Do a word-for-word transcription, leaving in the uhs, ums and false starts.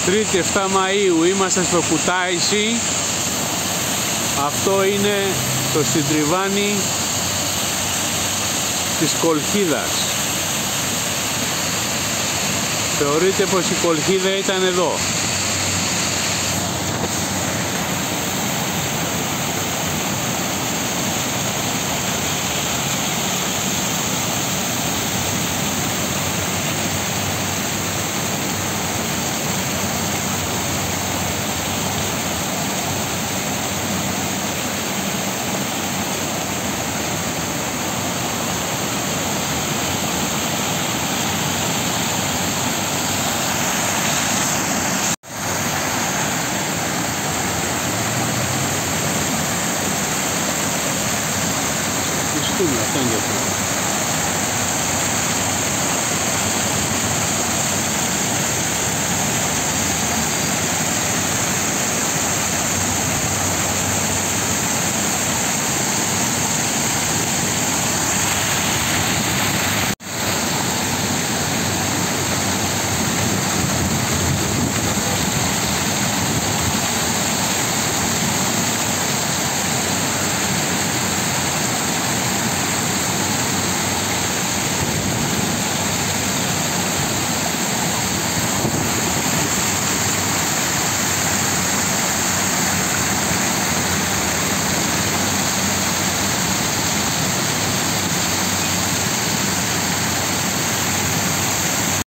Τρίτη εφτά Μαΐου είμαστε στο Κουτάισι. Αυτό είναι το συντριβάνι της Κολχίδας. Θεωρείται πως η Κολχίδα ήταν εδώ. Αυτό είναι αυτό.